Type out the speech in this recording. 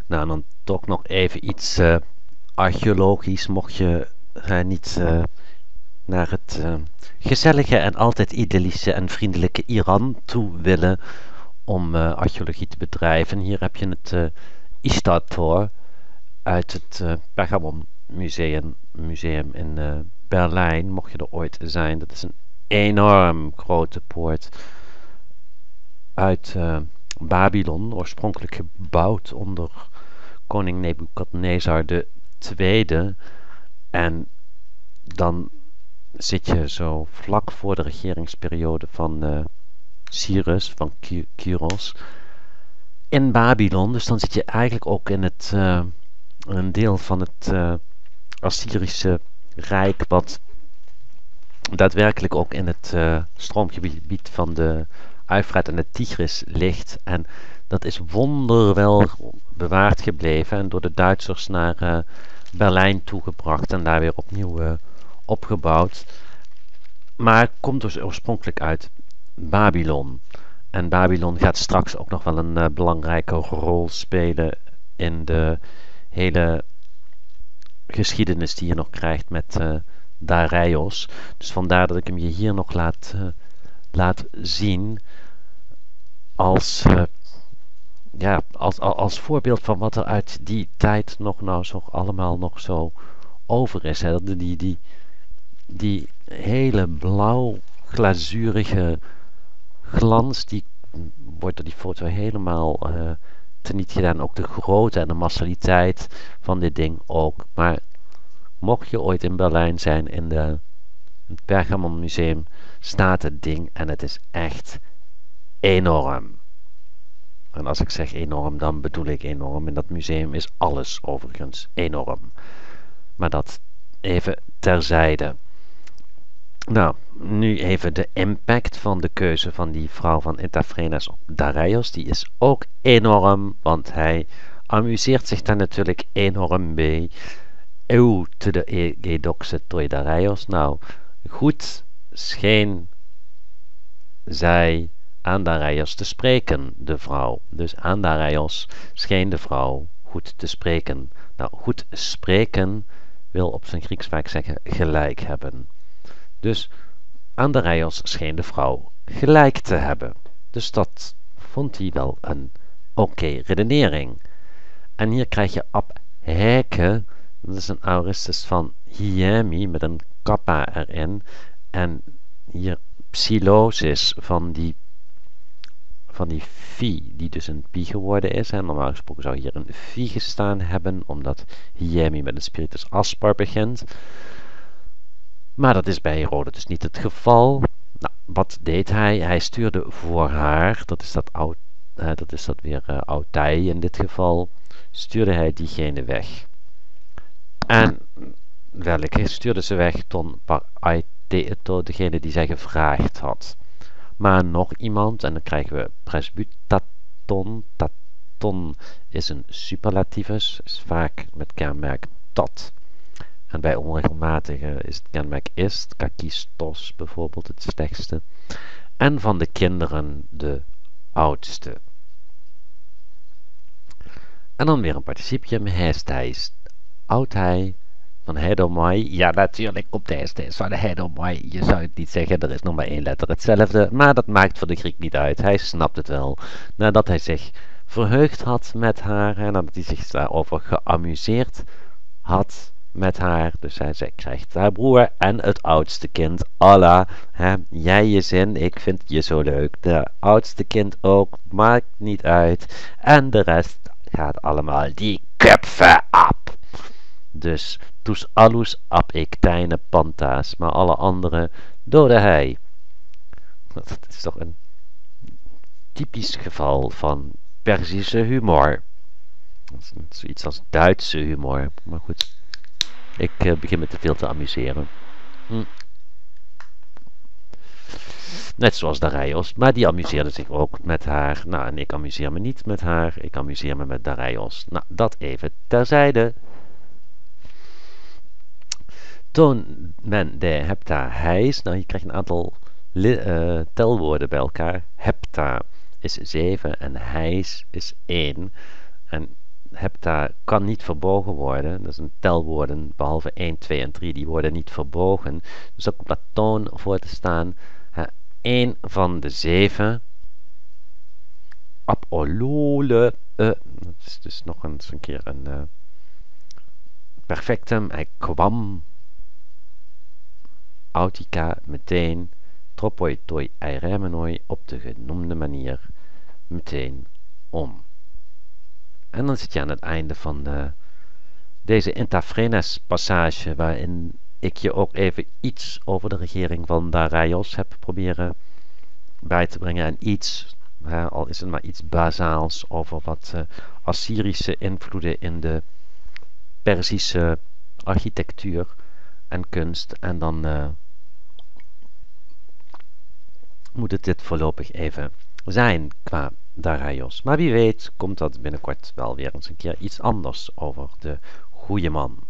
Nou, en dan toch nog even iets archeologisch, mocht je niet naar het gezellige en altijd idyllische en vriendelijke Iran toe willen om archeologie te bedrijven. Hier heb je het Ishtar-Tor uit het Pergamon museum in Berlijn, mocht je er ooit zijn. Dat is een enorm grote poort uit Babylon, oorspronkelijk gebouwd onder koning Nebukadnezar de tweede. En dan zit je zo vlak voor de regeringsperiode van Cyrus, van Kyros, in Babylon. Dus dan zit je eigenlijk ook in een deel van het Assyrische Rijk, wat daadwerkelijk ook in het stroomgebied van de Eufraat en de Tigris ligt. En dat is wonderwel bewaard gebleven en door de Duitsers naar Berlijn toegebracht en daar weer opnieuw opgebouwd. Maar komt dus oorspronkelijk uit Babylon. En Babylon gaat straks ook nog wel een belangrijke rol spelen in de hele geschiedenis die je nog krijgt met Dareios. Dus vandaar dat ik hem je hier nog laat zien als als voorbeeld van wat er uit die tijd nog zo allemaal nog zo over is. Hè. Die hele blauw glazurige glans, die wordt door die foto helemaal teniet gedaan. Ook de grootte en de massaliteit van dit ding ook. Maar mocht je ooit in Berlijn zijn, in het Pergamon Museum, staat het ding en het is echt enorm. En als ik zeg enorm, dan bedoel ik enorm. In dat museum is alles overigens enorm. Maar dat even terzijde. Nou, nu even de impact van de keuze van die vrouw van Intafrenes op Dareios. Die is ook enorm, want hij amuseert zich daar natuurlijk enorm mee. Eeuw te de egedoxe toi Dareios. Nou, goed scheen zij aan Dareios te spreken, de vrouw. Dus aan Dareios scheen de vrouw goed te spreken. Nou, goed spreken wil op zijn Grieks vaak zeggen gelijk hebben. Dus aan Dareios scheen de vrouw gelijk te hebben. Dus dat vond hij wel een oké redenering. En hier krijg je Abheke, dat is een aoristus van Hyemi met een kappa erin. En hier Psilosis van die phi, die dus een pi geworden is. En normaal gesproken zou hier een phi gestaan hebben, omdat Hyemi met een spiritus aspar begint. Maar dat is bij Herodotus niet het geval. Nou, wat deed hij? Hij stuurde voor haar, dat is dat weer Autai in dit geval, stuurde hij diegene weg. En welke stuurde ze weg? Ton par aiteto, degene die zij gevraagd had. Maar nog iemand, en dan krijgen we presbutaton. Taton is een superlativus, is vaak met kenmerk tot. En bij onregelmatige is het kenmerk ist, kakistos bijvoorbeeld het slechtste. En van de kinderen de oudste. En dan weer een participium, hesthijs, oudhij, van heidomai. Ja, natuurlijk komt de hesthijs van de heidomai. Je zou het niet zeggen, er is nog maar één letter hetzelfde. Maar dat maakt voor de Griek niet uit, hij snapt het wel. Nadat hij zich verheugd had met haar, en nadat hij zich daarover geamuseerd had met haar. Dus zij krijgt haar broer en het oudste kind. Allah, jij je zin, ik vind je zo leuk. De oudste kind ook, maakt niet uit. En de rest gaat allemaal die köpfe ab. Dus tous allus ab ectijne panta's. Maar alle anderen doodde hij. Dat is toch een typisch geval van Perzische humor. Zoiets als Duitse humor. Maar goed. Ik begin me te veel te amuseren. Net zoals Dareios, maar die amuseerde zich ook met haar. Nou, en ik amuseer me niet met haar. Ik amuseer me met Dareios. Nou, dat even terzijde. Toen men de hepta hijs. Nou, je krijgt een aantal telwoorden bij elkaar. Hepta is 7 en hijs is 1. En hepta kan niet verbogen worden. Dat is een telwoorden, behalve 1, 2 en 3, die worden niet verbogen. Dus ook op dat toon voor te staan. 1 van de 7. Apolole. Dat is dus nog eens een keer een perfectum. Hij kwam. Autica meteen. Tropoi toi eiremenoi op de genoemde manier meteen om. En dan zit je aan het einde van deze Intafrenes passage, waarin ik je ook even iets over de regering van Darius heb proberen bij te brengen. En iets, al is het maar iets bazaals, over wat Assyrische invloeden in de Perzische architectuur en kunst. En dan moet het dit voorlopig even zijn qua Darius. Maar wie weet komt dat binnenkort wel weer eens een keer iets anders over de goede man.